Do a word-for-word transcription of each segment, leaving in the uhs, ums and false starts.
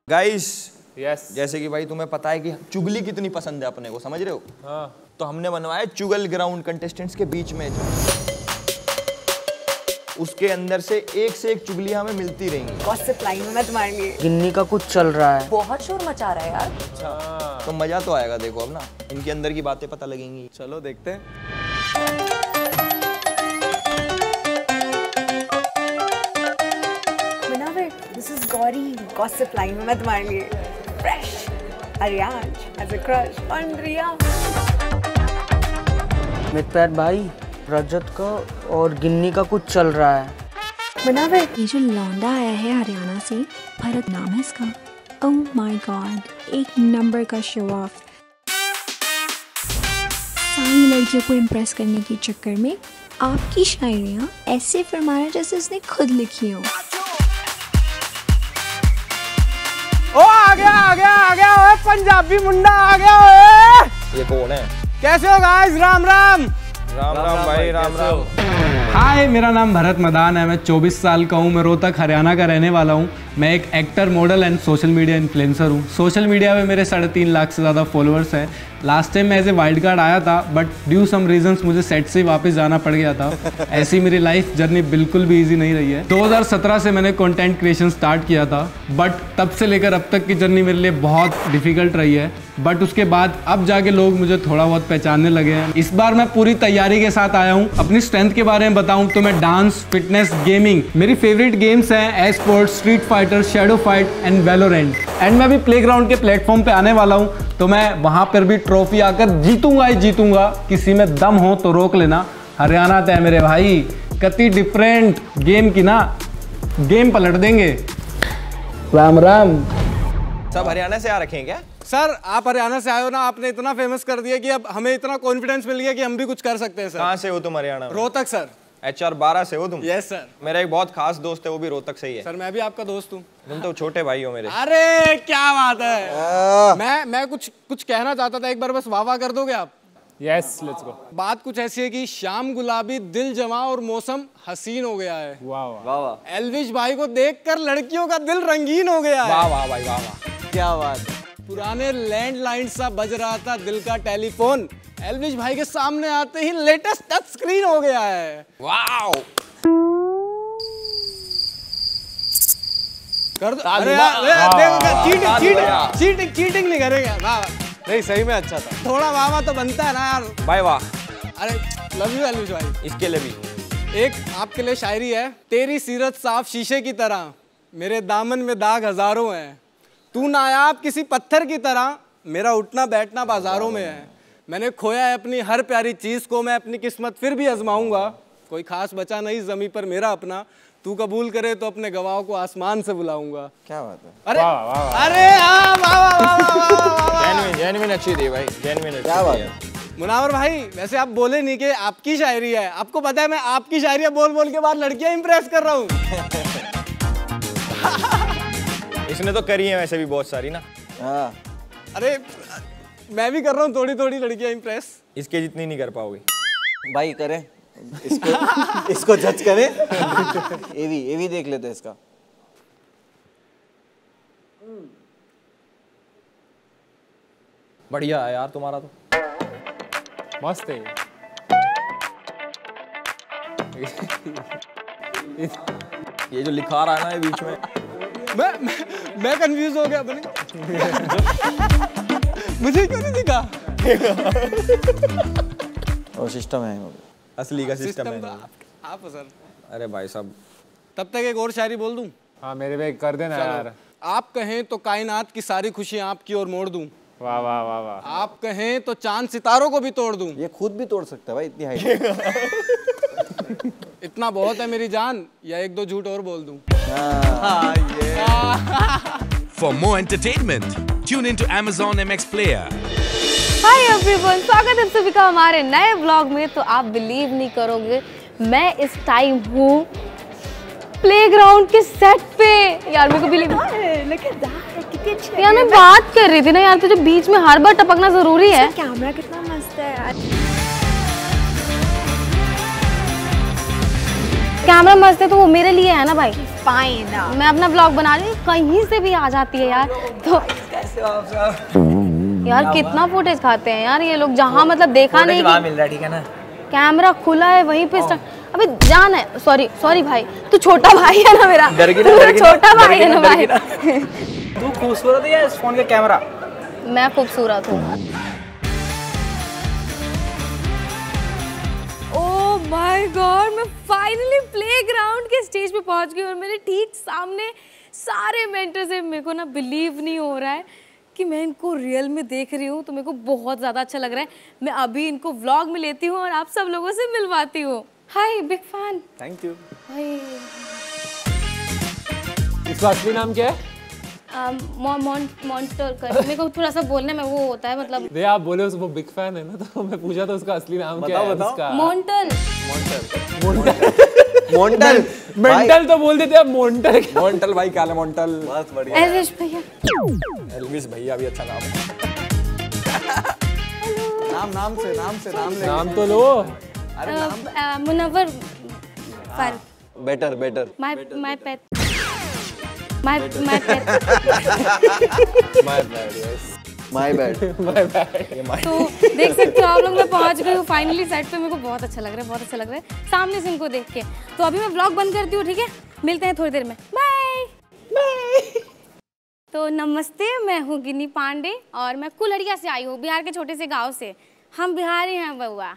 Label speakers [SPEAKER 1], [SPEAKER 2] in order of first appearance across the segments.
[SPEAKER 1] Guys
[SPEAKER 2] yes
[SPEAKER 1] जैसे कि भाई तुम्हें पता है कि चुगली कितनी पसंद है अपने को, समझ रहे हो?
[SPEAKER 2] हाँ।
[SPEAKER 1] तो हमने बनवाया चुगल ग्राउंड कंटेस्टेंट्स के बीच में। उसके अंदर से एक से एक चुगलियां हमें मिलती रहेंगी।
[SPEAKER 3] गॉसिप लाइन में मैं तुम्हारे लिए।
[SPEAKER 4] गिन्नी का कुछ चल रहा है,
[SPEAKER 3] बहुत शोर मचा रहा है यार।
[SPEAKER 1] अच्छा तो मजा तो आएगा, देखो अब ना इनके अंदर की बातें पता लगेंगी।
[SPEAKER 2] चलो देखते हैं।
[SPEAKER 3] This is Gauri, gossip line में मैं तुम्हारे लिए। Fresh Aryansh has a crush on Riya.
[SPEAKER 4] मितपैत भाई, रजत का और गिन्नी का कुछ चल रहा है।
[SPEAKER 5] ये जो लौंडा आया है हरियाणा से, भरत नाम है इसका। ओह माय गॉड, एक नंबर का शो ऑफ। सारी लड़कियों को इम्प्रेस करने के चक्कर में आपकी शायरियाँ ऐसे फरमा रहा जैसे उसने खुद लिखी हो।
[SPEAKER 2] ओ आ गया आ गया आ गया ओए पंजाबी मुंडा आ गया ओए।
[SPEAKER 1] ये कौन है?
[SPEAKER 2] कैसे हो गाइस? राम राम
[SPEAKER 1] राम राम, राम भाई, राम राम।
[SPEAKER 6] हाय, मेरा नाम भरत मदान है। मैं चौबीस साल का हूँ। मैं रोहतक हरियाणा का रहने वाला हूँ। मैं एक actor, model and social media influencer हूँ। सोशल मीडिया पे मेरे साढ़े तीन लाख से ज़्यादा फॉलोअर्स हैं। लास्ट टाइम मैं एज ए वाइल्ड कार्ड आया था, बट ड्यू सम रीजंस मुझे सेट से वापस जाना पड़ गया था। ऐसी मेरी लाइफ जर्नी बिल्कुल भी ईजी नहीं रही है। दो हज़ार सत्रह से मैंने कंटेंट क्रिएशन स्टार्ट किया था, बट तब से लेकर अब तक की जर्नी मेरे लिए बहुत डिफिकल्ट रही है। बट उसके बाद अब जाके लोग मुझे थोड़ा बहुत पहचानने लगे हैं। इस बार मैं पूरी तैयारी के साथ आया हूँ। अपनी स्ट्रेंथ के बारे में बताऊँ तो मैं डांस, फिटनेस, गेमिंग, मेरी फेवरेट गेम्स हैं E sports, street fighter, shadow fight and Valorant. And मैं अभी प्लेग्राउंड के प्लेटफॉर्म पे आने वाला हूँ, तो मैं वहाँ पर भी ट्रॉफी आकर जीतूंगा ही जीतूंगा। किसी में दम हो तो रोक लेना। हरियाणा तय मेरे भाई, कति डिफरेंट गेम की ना, गेम पलट देंगे। राम राम।
[SPEAKER 1] सब हरियाणा से आ रखे हैं क्या?
[SPEAKER 2] सर आप हरियाणा से आए हो ना, आपने इतना फेमस कर दिया कि अब हमें इतना कॉन्फिडेंस मिल गया कि हम भी कुछ कर सकते हैं सर।
[SPEAKER 1] कहाँ से हो तुम हरियाणा में?
[SPEAKER 2] रोहतक सर।
[SPEAKER 1] एच आर बारह से हो तुम?
[SPEAKER 2] Yes sir.
[SPEAKER 1] मेरा एक बहुत खास दोस्त है, वो भी रोहतक से ही है।
[SPEAKER 2] सर मैं भी आपका दोस्त हूँ।
[SPEAKER 1] तुम तो छोटे भाई हो मेरे।
[SPEAKER 2] अरे क्या बात है। मैं मैं कुछ कुछ कहना चाहता था, एक बार बस वाह वाह कर दोगे आप? Yes let's go. बात कुछ ऐसी है कि शाम गुलाबी, दिल जवां और मौसम हसीन हो गया है। वाह वाह वाह। एल्विश भाई को देखकर लड़कियों का दिल रंगीन हो गया है।
[SPEAKER 1] वाह वाह भाई, वाह वाह, क्या बात है।
[SPEAKER 2] पुराने लैंडलाइन सा बज रहा था दिल का टेलीफोन, एल्विश भाई के सामने आते ही लेटेस्ट टच स्क्रीन हो गया है। वाओ कर दो। अरे यार चीटिंग चीटिंग चीटिंग चीटिंग नहीं करेगा। वाह नहीं, सही में अच्छा था। थोड़ा वाह वाह तो बनता है ना यार
[SPEAKER 1] भाई। वाह।
[SPEAKER 2] अरे लव यू एल्विश भाई।
[SPEAKER 1] इसके लिए भी
[SPEAKER 2] एक आपके लिए शायरी है। तेरी सीरत साफ शीशे की तरह, मेरे दामन में दाग हजारों हैं। तू नायाब किसी पत्थर की तरह, मेरा उठना बैठना बाजारों में है। मैंने खोया है अपनी हर प्यारी चीज को, मैं अपनी किस्मत फिर भी आजमाऊंगा। कोई खास बचा नहीं जमीन पर मेरा अपना, तू कबूल करे तो अपने गवाहों को आसमान से बुलाऊंगा।
[SPEAKER 1] क्या बात है।
[SPEAKER 2] अरे वाह वाह, अरे हाँ वाह वाह वाह।
[SPEAKER 1] जेन्युइन जेन्युइन अच्छी थी भाई, जेन्युइन। क्या बात है
[SPEAKER 2] मुनावर भाई, वैसे आप बोले नहीं कि आपकी शायरी है। आपको पता है मैं आपकी शायरियाँ बोल बोल के बाद लड़कियां इंप्रेस कर रहा हूँ।
[SPEAKER 1] इसने तो करी है वैसे भी बहुत सारी ना।
[SPEAKER 4] हाँ।
[SPEAKER 2] अरे मैं भी कर रहा हूँ थोड़ी थोड़ी लड़कियां इंप्रेस।
[SPEAKER 1] इसके जितनी नहीं कर पाओगे
[SPEAKER 4] भाई। करें इसको, इसको जज करें। ये भी ये भी देख लेते हैं इसका।
[SPEAKER 1] बढ़िया है यार तुम्हारा तो,
[SPEAKER 2] मस्त है।
[SPEAKER 1] ये जो लिखा रहा है ना ये बीच में,
[SPEAKER 2] मैं मैं मैं कंफ्यूज हो गया। बने मुझे क्यों नहीं दिखा?
[SPEAKER 4] और सिस्टम है
[SPEAKER 1] असली का सिस्टम है।
[SPEAKER 2] आप, आप सर।
[SPEAKER 1] अरे भाई साहब,
[SPEAKER 2] तब तक एक और शायरी बोल दूं?
[SPEAKER 7] हाँ मेरे पे कर देना यार।
[SPEAKER 2] आप कहें तो कायनात की सारी खुशियां आपकी ओर मोड़ दूं।
[SPEAKER 7] वाह वाह वाह वाह।
[SPEAKER 2] आप कहें तो चांद सितारों को भी तोड़ दूं।
[SPEAKER 4] ये खुद भी तोड़ सकता है भाई, इतनी हाइट।
[SPEAKER 2] इतना बहुत है मेरी जान, या एक दो झूठ और बोल दूं?
[SPEAKER 4] हाँ
[SPEAKER 2] ये।
[SPEAKER 8] For more entertainment, tune into Amazon M X Player.
[SPEAKER 9] Hi everyone, स्वागत है सभी का हमारे नए व्लॉग में। तो आप बिलीव नहीं करोगे, मैं इस टाइम हूँ प्लेग्राउंड के सेट पे। यार मेरे को बिलीव यार, मैं बात कर रही थी ना यार, तुझे बीच में हर बार टपकना जरूरी है।
[SPEAKER 5] कैमरा कितना मस्त है यार।
[SPEAKER 9] कैमरा मस्त है तो वो मेरे लिए है ना भाई।
[SPEAKER 3] fine.
[SPEAKER 9] मैं अपना ब्लॉग बना रही हूँ, कहीं से भी आ जाती है यार। तो
[SPEAKER 4] कैसे हो आप सब?
[SPEAKER 9] यार कितना फुटेज खाते हैं यार ये लोग, जहाँ मतलब देखा नहीं
[SPEAKER 4] वहाँ मिल रहा है, ठीक है ना?
[SPEAKER 9] कैमरा खुला है वहीं पे स्टार्ट। अबे जान है, सॉरी सॉरी भाई, तू छोटा भाई है ना मेरा, तू छोटा भाई है ना भाई।
[SPEAKER 4] तू खूबसूरत है या इस फोन का कैमरा?
[SPEAKER 9] मैं खूबसूरत हूँ। ओह माय गॉड, मैं फाइनली प्लेग्राउंड के स्टेज पे पहुंच गई और मेरे ठीक सामने सारे मेंटर्स हैं। मेरे को ना बिलीव नहीं हो रहा है कि मैं इनको रियल में देख रही हूँ, तो मेरे को बहुत ज़्यादा अच्छा लग रहा है। मैं अभी इनको व्लॉग में लेती हूँ और आप सब लोगों से मिलवाती हूँ। Hi, big fan.
[SPEAKER 4] Thank you.
[SPEAKER 9] Hi.
[SPEAKER 7] इसका असली नाम क्या है?
[SPEAKER 9] मॉन्टर कर, मेरे को थोड़ा सा बोलने में वो होता है मतलब।
[SPEAKER 7] दे आप बोले उसको बिग फैन है ना, तो मैं पूछा था उसका असली नाम क्या है? उसका
[SPEAKER 9] मोंटल।
[SPEAKER 1] मोंटल
[SPEAKER 7] मेंटल तो बोल देते आप, मोंटल।
[SPEAKER 1] मोंटल भाई क्या है? मोंटल
[SPEAKER 4] बहुत बढ़िया।
[SPEAKER 9] एलविश भैया।
[SPEAKER 1] एल्विस भैया भी अच्छा नाम है। नाम नाम से नाम से नाम ले
[SPEAKER 7] नाम तो लो।
[SPEAKER 9] Munawar Faruqui.
[SPEAKER 1] Better better
[SPEAKER 9] my my pet my my pet
[SPEAKER 1] my bad yes my bad
[SPEAKER 7] my bad.
[SPEAKER 9] तो देख सकते हो आप लोग, मैं पहुंच गई हूँ फाइनली सेट पे। मेरे को बहुत अच्छा लग रहा है, बहुत अच्छा लग रहा है सामने से इनको देख के। तो अभी मैं व्लॉग बंद करती हूँ, ठीक है? मिलते हैं थोड़ी देर में, बाय बाय। तो नमस्ते, मैं हूँ गिनी पांडे और मैं कुल्हड़िया से आई हूँ, बिहार के छोटे से गाँव से। हम बिहारी हैं बउआ।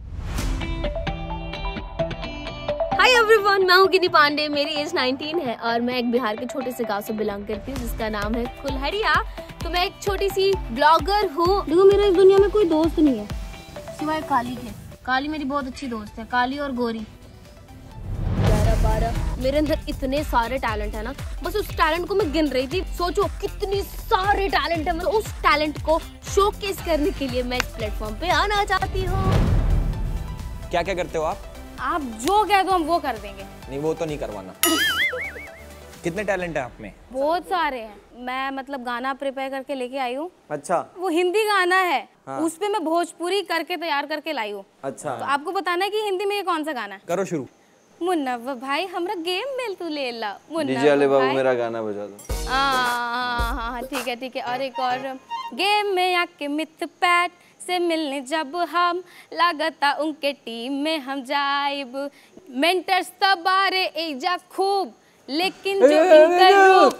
[SPEAKER 9] हाय एवरीवन, मैं हूँ गिनी पांडे, मेरी एज नाइनटीन है और मैं एक बिहार के छोटे से गांव से बिलोंग करती हूँ जिसका नाम है कुल्हड़िया। तो मैं एक छोटी सी ब्लॉगर हूँ। देखो मेरा इस दुनिया में कोई दोस्त नहीं है सिवाय काली के। काली मेरी बहुत अच्छी दोस्त है, काली और गोरी। ग्यारह बारह, मेरे अंदर इतने सारे टैलेंट है ना, बस उस टैलेंट को मैं गिन रही थी। सोचो कितनी सारे टैलेंट है, मतलब उस टैलेंट को शोकेस करने के लिए मैं इस प्लेटफॉर्म पे आना चाहती हूँ।
[SPEAKER 1] क्या क्या करते हो आप?
[SPEAKER 9] आप जो कह दो हम वो कर देंगे।
[SPEAKER 1] नहीं वो तो नहीं करवाना। कितने टैलेंट है आप में?
[SPEAKER 9] बहुत सारे हैं। मैं मतलब गाना प्रिपेयर करके लेके आई हूँ।
[SPEAKER 4] अच्छा।
[SPEAKER 9] वो हिंदी गाना है,
[SPEAKER 4] हाँ।
[SPEAKER 9] उस पे मैं भोजपुरी करके तैयार करके लाई हूँ।
[SPEAKER 4] अच्छा।
[SPEAKER 9] तो आपको बताना है कि हिंदी में ये कौन सा गाना है।
[SPEAKER 1] करो शुरू।
[SPEAKER 9] मुन्नव्व भाई हमरा गेम मेल तू ले ला।
[SPEAKER 4] डीजे वाले बाबू मेरा गाना बजा दो।
[SPEAKER 9] हाँ हाँ ठीक है ठीक है। और एक और, गेम में आके मिथ पैट से मिलने जब हम, लागता उनके टीम में हम जाइब। मेंटर्स तबारे एजा खूब, लेकिन जो इनका रूप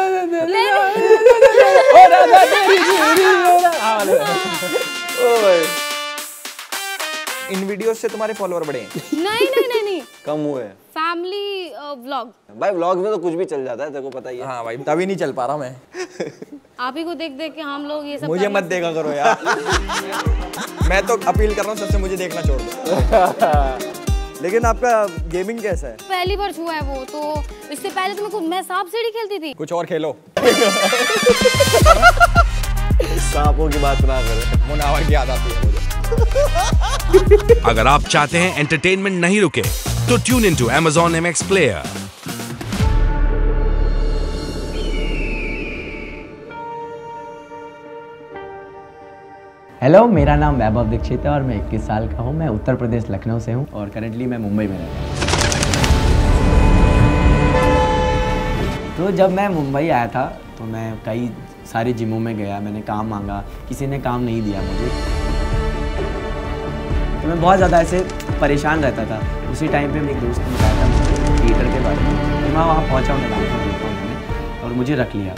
[SPEAKER 1] इन वीडियोस से तुम्हारे फॉलोअर बढ़े हैं?
[SPEAKER 9] नहीं नहीं नहीं नहीं
[SPEAKER 4] कम हुए।
[SPEAKER 9] Family vlog.
[SPEAKER 4] भाई व्लॉग में तो कुछ भी चल जाता है, तेरे को पता ही है।
[SPEAKER 1] हाँ भाई, तभी नहीं चल पा रहा मैं।
[SPEAKER 9] आप ही को देख देख के हम लोग ये सब
[SPEAKER 1] मुझे मत देखा करो यार। मैं तो अपील कर रहा हूँ सबसे, मुझे देखना छोड़ दो।
[SPEAKER 4] लेकिन आपका गेमिंग कैसा है?
[SPEAKER 9] पहली बार छुआ है वो, तो इससे पहले तो मैं को- मैं सांप सीढ़ी खेलती थी।
[SPEAKER 1] कुछ और खेलो।
[SPEAKER 4] सांपों की बात ना करें,
[SPEAKER 1] मुनावर की याद आती है मुझे।
[SPEAKER 8] अगर आप चाहते हैं एंटरटेनमेंट नहीं रुके, तो tune in to Amazon M X player.
[SPEAKER 6] Hello, मेरा नाम वैभव दीक्षित है और मैं इक्कीस साल का हूँ। मैं उत्तर प्रदेश लखनऊ से हूँ और करंटली मैं मुंबई में रहता हूँ। तो जब मैं मुंबई आया था तो मैं कई सारे जिमों में गया, मैंने काम मांगा, किसी ने काम नहीं दिया मुझे। तो मैं बहुत ज़्यादा ऐसे परेशान रहता था। उसी टाइम पे मेरे दोस्त ने बताया था मुझे थिएटर के बारे में। तो मैं वहाँ पहुँचा, उन्हें डांस देखा उन्होंने और मुझे रख लिया।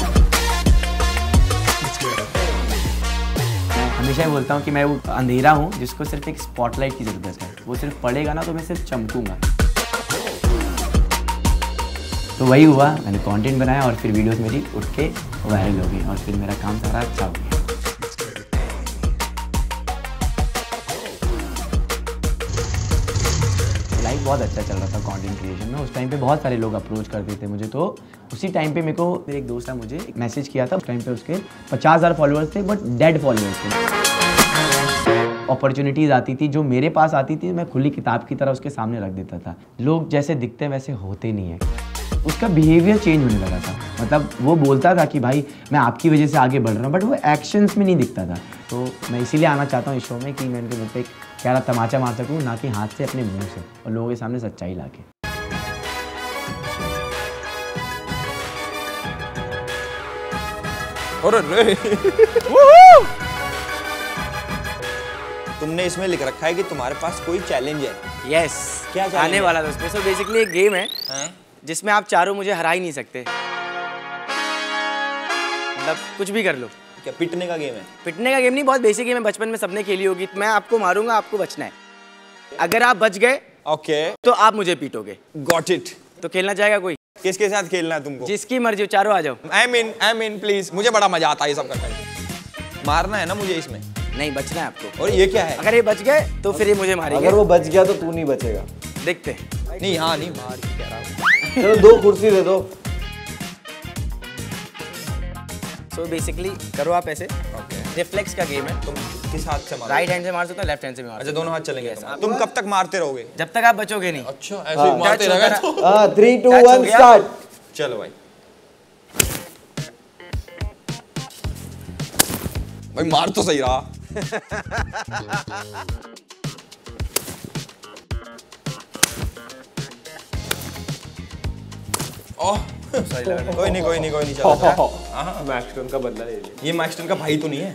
[SPEAKER 6] मैं हमेशा ही बोलता हूँ कि मैं वो अंधेरा हूँ जिसको सिर्फ एक स्पॉटलाइट की ज़रूरत है। वो सिर्फ पड़ेगा ना तो मैं सिर्फ चमकूँगा। तो वही हुआ, मैंने कंटेंट बनाया और फिर वीडियोस मेरी उठ के वायरल हो गई और फिर मेरा काम सारा अच्छा हो गया। लाइफ बहुत अच्छा चल रहा था कंटेंट क्रिएशन में। उस टाइम पे बहुत सारे लोग अप्रोच करते थे मुझे। तो उसी टाइम पे मेरे को मेरे एक दोस्त ने मुझे एक मैसेज किया था। उस टाइम पे उसके पचास हज़ार फॉलोअर्स थे, बट डेड फॉलोअर्स थे। अपॉर्चुनिटीज़ आती थी जो मेरे पास आती थी, मैं खुली किताब की तरह उसके सामने रख देता था। लोग जैसे दिखते हैं वैसे होते नहीं है। उसका बिहेवियर चेंज होने लगा था। मतलब वो बोलता था कि भाई मैं आपकी वजह से आगे बढ़ रहा हूँ, बट वो एक्शंस में नहीं दिखता था। तो मैं इसीलिए आना चाहता हूँ इस शो में कि मैं उनके मुँह पे प्यारा तमाचा मार सकूँ, ना कि हाथ से, अपने मुंह से, और लोगों के सामने सच्चाई ला के।
[SPEAKER 1] अरे रे तुमने इसमें लिख रखा है कि तुम्हारे पास कोई चैलेंज है।
[SPEAKER 10] यस
[SPEAKER 1] क्या
[SPEAKER 10] आने वाला था उसमें। सो बेसिकली एक गेम है जिसमें आप चारों मुझे हरा ही नहीं सकते, मतलब कुछ भी कर लो।
[SPEAKER 1] क्या पिटने का गेम है?
[SPEAKER 10] पिटने का गेम नहीं, बहुत बेसिक गेम है, बचपन में सबने खेली होगी। मैं आपको मारूंगा, आपको बचना है। अगर आप बच गए
[SPEAKER 1] ओके
[SPEAKER 10] तो आप मुझे पीटोगे।
[SPEAKER 1] Got it.
[SPEAKER 10] तो खेलना चाहेगा कोई?
[SPEAKER 1] किसके साथ खेलना है तुमको?
[SPEAKER 10] जिसकी मर्जी, चारों आ जाओ।
[SPEAKER 1] I mean I mean please, मुझे बड़ा मजा आता है ये सब करने में। मारना है ना मुझे इसमें?
[SPEAKER 10] नहीं, बचना है आपको।
[SPEAKER 1] और ये क्या है?
[SPEAKER 10] अगर ये बच गए तो फिर ये मुझे मारेंगे।
[SPEAKER 4] अगर वो बच गया तो तू नहीं बचेगा।
[SPEAKER 10] देखते।
[SPEAKER 1] नहीं हाँ नहीं मार कह रहा हूँ।
[SPEAKER 4] चलो दो कुर्सी दे दो।
[SPEAKER 10] सो so बेसिकली करो आप ऐसे।
[SPEAKER 1] ओके
[SPEAKER 10] रिफ्लेक्स का गेम है।
[SPEAKER 1] तुम किस हाथ से मारोगे?
[SPEAKER 10] राइट हैंड से मार सकते हो, लेफ्ट हैंड से भी मार सकते हो।
[SPEAKER 1] अच्छा दोनों हाथ चलेंगे। yes, तुम कब तक मारते रहोगे?
[SPEAKER 10] जब तक आप बचोगे नहीं।
[SPEAKER 1] अच्छा ऐसे ही मारते रहोगे तो?
[SPEAKER 4] हाँ थ्री टू वन स्टार्ट।
[SPEAKER 1] चलो भाई भाई मार तो सही रहा। ओह सही लग रहा है। कोई नहीं कोई नहीं कोई नहीं चलो।
[SPEAKER 7] मैक्सटन का बदला ले लिया।
[SPEAKER 1] ये मैक्सटन का भाई तो नहीं है?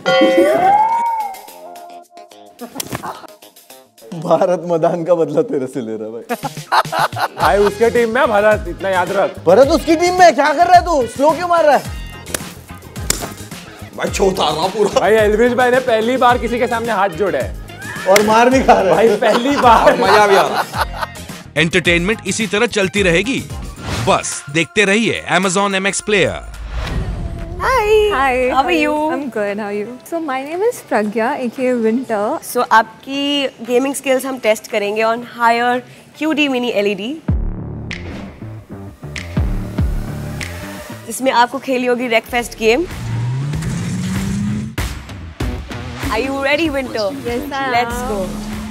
[SPEAKER 4] भारत मैदान का बदला तेरे से ले रहा भाई।
[SPEAKER 7] भाई उसके टीम में भारत, इतना याद रख।
[SPEAKER 4] भरत उसकी टीम में क्या कर रहा है तू? स्लो क्यों मार रहा है?
[SPEAKER 1] भाई चौथा रहा पूरा।
[SPEAKER 7] भाई एल्विश भाई ने पहली बार किसी के सामने हाथ जोड़े है
[SPEAKER 4] और मार भी खा रहा है
[SPEAKER 7] भाई, पहली बार।
[SPEAKER 1] मजा भी आ रहा।
[SPEAKER 8] एंटरटेनमेंट इसी तरह चलती रहेगी, बस देखते रहिए Amazon M X Player।
[SPEAKER 3] Hi.
[SPEAKER 11] Hi.
[SPEAKER 3] How are you?
[SPEAKER 11] I'm good. How are you? So my name is Pragya, aka Winter.
[SPEAKER 3] So आपकी गेमिंग स्किल्स हम टेस्ट करेंगे on Haier Q D Mini L E D, जिसमें आपको खेली होगी Wreckfest game. Are you ready, Winter?
[SPEAKER 11] Yes, I am.
[SPEAKER 3] Let's go.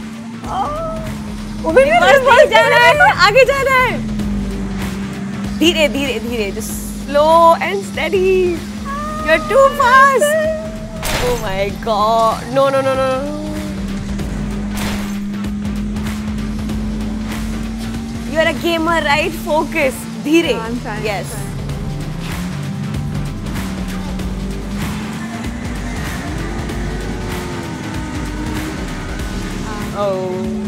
[SPEAKER 3] Reverse नहीं जाना है, आगे जाना है। धीरे धीरे धीरे, just slow and steady. You're too fast. Oh my God! No no no no no. You're a gamer, right? Focus. Dhire.
[SPEAKER 11] Yeah, I'm trying.
[SPEAKER 3] Yes.
[SPEAKER 11] I'm trying.
[SPEAKER 3] Oh.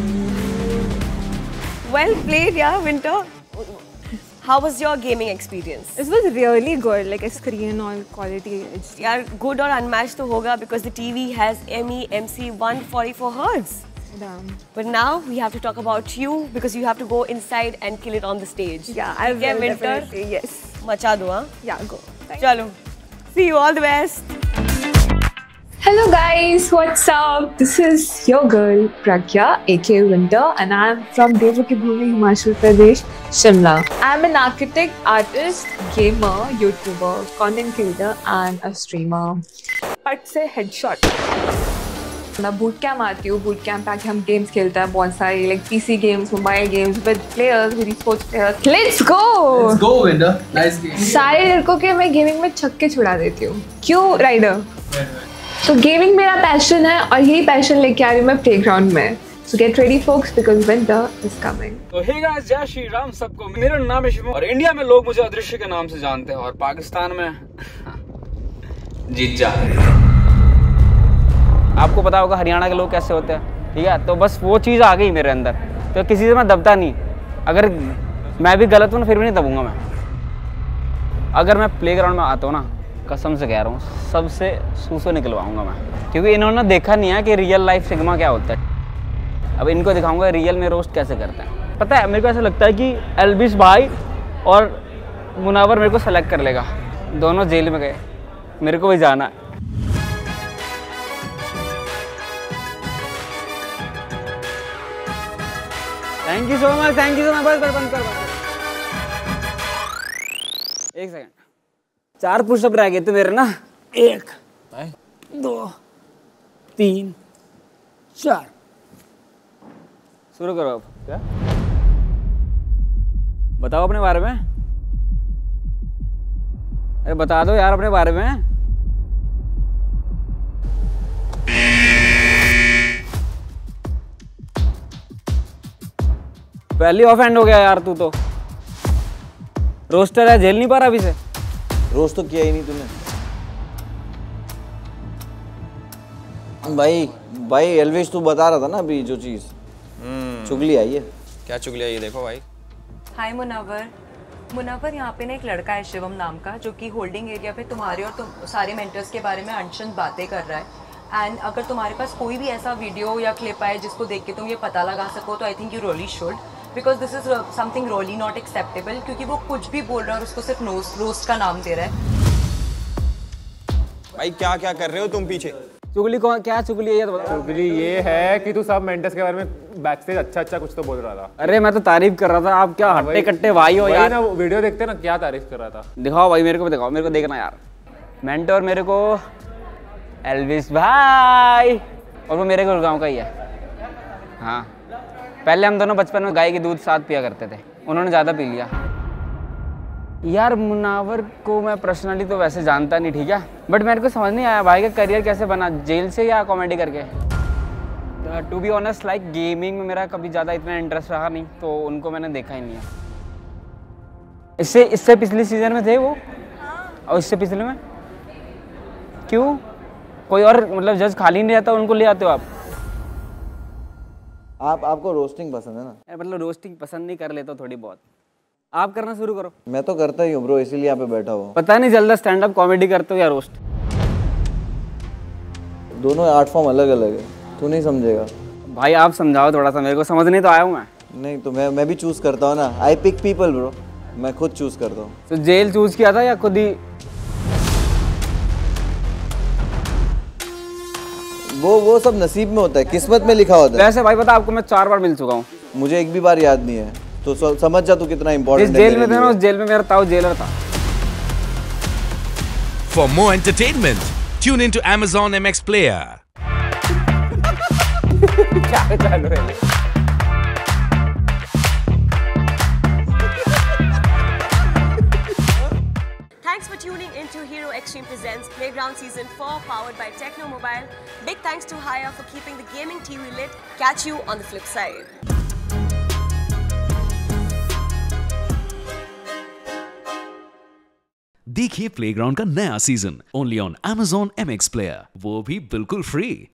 [SPEAKER 3] Well played, yeah, Winter. How was your gaming experience?
[SPEAKER 11] It was really good, like a screen all quality.
[SPEAKER 3] यार good और unmatched तो होगा because the T V has M E M C one forty-four hertz.
[SPEAKER 11] Damn.
[SPEAKER 3] But now we have to talk about you because you have to go inside and kill it on the stage.
[SPEAKER 11] Yeah, I
[SPEAKER 3] ठीक है,
[SPEAKER 11] will
[SPEAKER 3] Winter?
[SPEAKER 11] definitely. Yes.
[SPEAKER 3] मचा दो हाँ.
[SPEAKER 11] Yeah, go. Thank
[SPEAKER 3] चलो. See you, all the best.
[SPEAKER 12] Hello guys, what's up? This is your girl Pragya, aka Winter, and I'm from Devaki Bhumi, Himachal Pradesh, Shimla. I'm an architect, artist, gamer, YouTuber, content creator, and a streamer. I'd say headshot. मैं boot camp आती हूँ, boot camp आके हम games खेलते हैं बहुत सारी, like PC games, mobile games with players, with sports players. Let's go let's go Winter, nice game. सारे लड़कों के मैं गेमिंग में छक्के छुड़ा देती हूँ। क्यों राइडर? तो गेमिंग मेरा पैशन है और यही पैशन लेके आ रही हूँ मैं प्लेग्राउंड में। So get ready folks because winter is coming.
[SPEAKER 6] तो हे गाइस, जय श्री राम सबको। मेरा नाम है शिवम और इंडिया में लोग मुझे अदृश्य के नाम से जानते हैं और पाकिस्तान में जीजा।
[SPEAKER 13] आपको पता होगा हरियाणा के लोग कैसे होते हैं, ठीक है? तो बस वो चीज़ आ गई मेरे अंदर, तो किसी से मैं दबता नहीं। अगर मैं भी गलत हूँ ना फिर भी नहीं दबूंगा मैं। अगर मैं प्लेग्राउंड में आता हूँ ना, कसम से कह रहा हूँ, सबसे सूसो निकलवाऊंगा मैं, क्योंकि इन्होंने देखा नहीं है कि रियल लाइफ सिग्मा क्या होता है। अब इनको दिखाऊंगा रियल में रोस्ट कैसे करते हैं। पता है मेरे को ऐसा लगता है कि एल्विश भाई और मुनावर मेरे को सेलेक्ट कर लेगा। दोनों जेल में गए, मेरे को भी जाना है। Thank you so much, thank you so much. बस बस बंद कर, एक सेकंड। चार पुशअप रह गए थे मेरे ना। एक, दो, तीन, चार। शुरू करो अब। क्या बताओ अपने बारे में? अरे बता दो यार अपने बारे में। पहली ऑफ हैंड हो गया यार तू तो। रोस्टर है, झेल नहीं पा रहा अभी से।
[SPEAKER 4] रोस्ट तो किया ही नहीं तूने। भाई भाई एल्विश तू बता रहा था ना अभी जो चीज चुगली आई है।
[SPEAKER 1] क्या चुगली आई है देखो भाई।
[SPEAKER 14] हाय मुनव्वर। मुनव्वर यहाँ पे ना एक लड़का है शिवम नाम का जो कि होल्डिंग एरिया पे तुम्हारे और तुम सारे मेंटर्स के बारे में अनशन बातें कर रहा है। एंड अगर तुम्हारे पास कोई भी ऐसा वीडियो या क्लिप आए जिसको देख के तुम ये पता लगा सको तो I think you really should, because this is something really not acceptable, क्योंकि वो कुछ भी बोल रहा है और उसको सिर्फ रोस्ट का नाम दे रहा है।
[SPEAKER 1] भाई क्या क्या कर रहे हो तुम पीछे?
[SPEAKER 13] चुगली कौन, क्या चुगली है ये तो बता।
[SPEAKER 7] चुगली ये है कि तू सब मेंटर्स के बारे में बैक स्टेज अच्छा अच्छा कुछ तो बोल रहा था।
[SPEAKER 13] अरे मैं तो तारीफ कर रहा था, आप क्या हट्टे कट्टे भाई हो यार।
[SPEAKER 7] ना वीडियो देखते ना क्या तारीफ कर रहा था।
[SPEAKER 13] दिखाओ भाई मेरे को भी दिखाओ, मेरे को देखना यार। मेंटर मेरे को एल्विस भाई, और वो मेरे गुड़गांव का ही है। हाँ पहले हम दोनों बचपन में गाय के दूध साथ पिया करते थे, उन्होंने ज़्यादा पी लिया। यार मुनावर को मैं पर्सनली तो वैसे जानता नहीं, ठीक है, बट मेरे को समझ नहीं आया भाई का करियर कैसे बना, जेल से या कॉमेडी करके। To be honest like gaming में मेरा कभी ज़्यादा इतना इंटरेस्ट रहा नहीं, तो उनको मैंने देखा ही नहीं है। इससे इससे पिछले सीजन में थे वो, और इससे पिछले में क्यों कोई और मतलब जज खाली नहीं रहता, उनको ले आते हो आप?
[SPEAKER 4] आप आपको रोस्टिंग पसंद है ना?
[SPEAKER 13] यार मतलब रोस्टिंग पसंद नहीं, कर लेता थोड़ी बहुत। आप करना शुरू करो।
[SPEAKER 4] मैं तो करता ही हूँ ब्रो, इसीलिए यहाँ पे बैठा हुआ।
[SPEAKER 13] पता नहीं चलता स्टैंड अप कॉमेडी करते हो या रोस्ट।
[SPEAKER 4] दोनों आर्ट फॉर्म अलग अलग है, तू नहीं समझेगा।
[SPEAKER 13] भाई आप समझाओ थोड़ा सा, मेरे को समझ नहीं तो आया हूँ मैं।
[SPEAKER 4] नहीं तो मैं मैं भी चूज करता हूँ ना, आई पिक पीपल ब्रो, मैं खुद चूज करता हूँ।
[SPEAKER 13] तो जेल चूज किया था या खुद ही?
[SPEAKER 4] वो वो सब नसीब में होता है, किस्मत में लिखा होता है।
[SPEAKER 13] वैसे भाई पता आपको मैं चार बार मिल चुका हूँ,
[SPEAKER 4] मुझे एक भी बार याद नहीं है, तो समझ जा तू कितना इंपॉर्टेंट है।
[SPEAKER 13] जिस जेल में था ना उस जेल में मेरा ताऊ जेलर था।
[SPEAKER 8] For more entertainment, tune into Amazon M X Player.
[SPEAKER 13] क्या चालू है?
[SPEAKER 3] Thanks for tuning in to Hero Extreme Presents Playground Season four, powered by Techno Mobile. Big thanks to Haya for keeping the gaming T V lit. Catch you on the flip side.
[SPEAKER 15] देखिए playground का नया season only on Amazon M X Player, वो भी बिल्कुल free.